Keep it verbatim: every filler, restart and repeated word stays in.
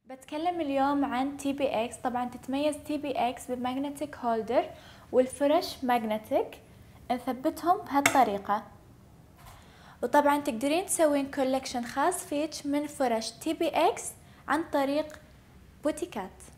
بتكلم اليوم عن تي بي اكس. طبعا تتميز تي بي اكس بماجنتيك هولدر والفرش ماجنتيك، نثبتهم بهالطريقة. وطبعا تقدرين تسوين كولكشن خاص فيك من فرش تي بي اكس عن طريق بوتيكات.